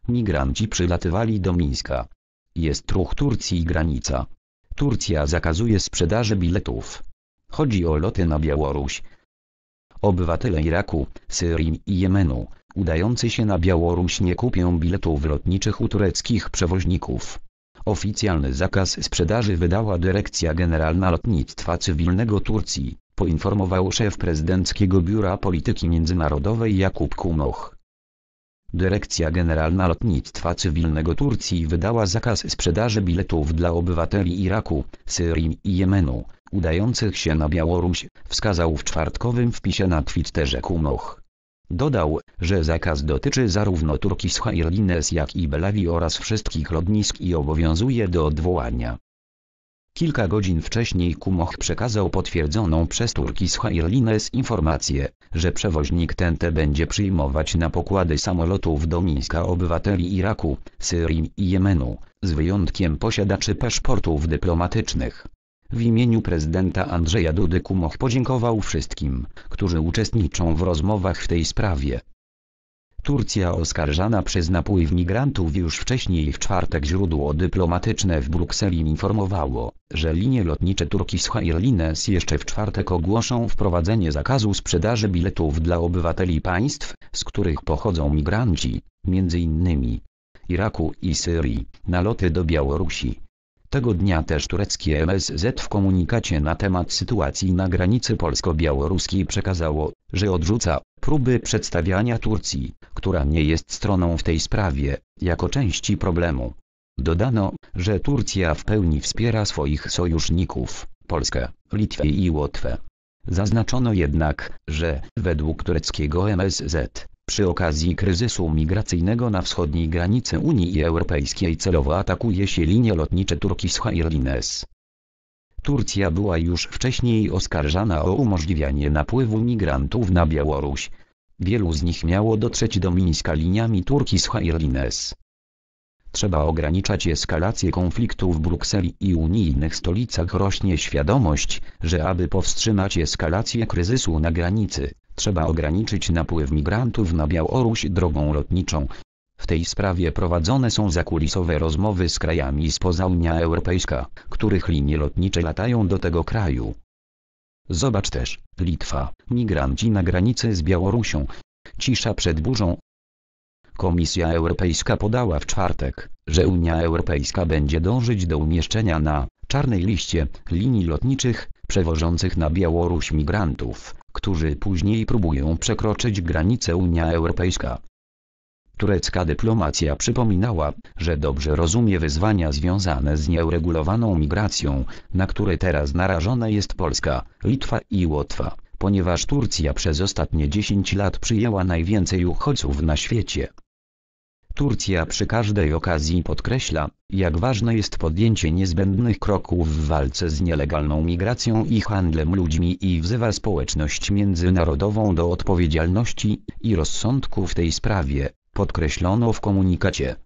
Migranci przylatywali do Mińska. Jest ruch Turcji i granica. Turcja zakazuje sprzedaży biletów. Chodzi o loty na Białoruś. Obywatele Iraku, Syrii i Jemenu, udający się na Białoruś nie kupią biletów lotniczych u tureckich przewoźników. Oficjalny zakaz sprzedaży wydała Dyrekcja Generalna Lotnictwa Cywilnego Turcji, poinformował szef prezydenckiego Biura Polityki Międzynarodowej Jakub Kumoch. Dyrekcja Generalna Lotnictwa Cywilnego Turcji wydała zakaz sprzedaży biletów dla obywateli Iraku, Syrii i Jemenu, udających się na Białoruś, wskazał w czwartkowym wpisie na Twitterze Kumoch. Dodał, że zakaz dotyczy zarówno Turkish Airlines jak i Belavia oraz wszystkich lotnisk i obowiązuje do odwołania. Kilka godzin wcześniej Kumoch przekazał potwierdzoną przez Turkish Airlines informację, że przewoźnik ten będzie przyjmować na pokłady samolotów do Mińska obywateli Iraku, Syrii i Jemenu, z wyjątkiem posiadaczy paszportów dyplomatycznych. W imieniu prezydenta Andrzeja Dudy Kumoch podziękował wszystkim, którzy uczestniczą w rozmowach w tej sprawie. Turcja oskarżana przez napływ migrantów już wcześniej w czwartek źródło dyplomatyczne w Brukseli informowało, że linie lotnicze Turkish Airlines jeszcze w czwartek ogłoszą wprowadzenie zakazu sprzedaży biletów dla obywateli państw, z których pochodzą migranci, m.in. Iraku i Syrii, na loty do Białorusi. Tego dnia też tureckie MSZ w komunikacie na temat sytuacji na granicy polsko-białoruskiej przekazało, że odrzuca próby przedstawiania Turcji, która nie jest stroną w tej sprawie, jako części problemu. Dodano, że Turcja w pełni wspiera swoich sojuszników, Polskę, Litwę i Łotwę. Zaznaczono jednak, że, według tureckiego MSZ, przy okazji kryzysu migracyjnego na wschodniej granicy Unii Europejskiej celowo atakuje się linie lotnicze Turkish Airlines. Turcja była już wcześniej oskarżana o umożliwianie napływu migrantów na Białoruś. Wielu z nich miało dotrzeć do Mińska liniami Turkish Airlines. Trzeba ograniczać eskalację konfliktu w Brukseli i unijnych stolicach. Rośnie świadomość, że aby powstrzymać eskalację kryzysu na granicy, trzeba ograniczyć napływ migrantów na Białoruś drogą lotniczą. W tej sprawie prowadzone są zakulisowe rozmowy z krajami spoza Unii Europejskiej, których linie lotnicze latają do tego kraju. Zobacz też, Litwa, migranci na granicy z Białorusią. Cisza przed burzą. Komisja Europejska podała w czwartek, że Unia Europejska będzie dążyć do umieszczenia na czarnej liście linii lotniczych przewożących na Białoruś migrantów, którzy później próbują przekroczyć granicę Unii Europejskiej. Turecka dyplomacja przypominała, że dobrze rozumie wyzwania związane z nieuregulowaną migracją, na które teraz narażone jest Polska, Litwa i Łotwa, ponieważ Turcja przez ostatnie 10 lat przyjęła najwięcej uchodźców na świecie. Turcja przy każdej okazji podkreśla, jak ważne jest podjęcie niezbędnych kroków w walce z nielegalną migracją i handlem ludźmi i wzywa społeczność międzynarodową do odpowiedzialności i rozsądku w tej sprawie, podkreślono w komunikacie.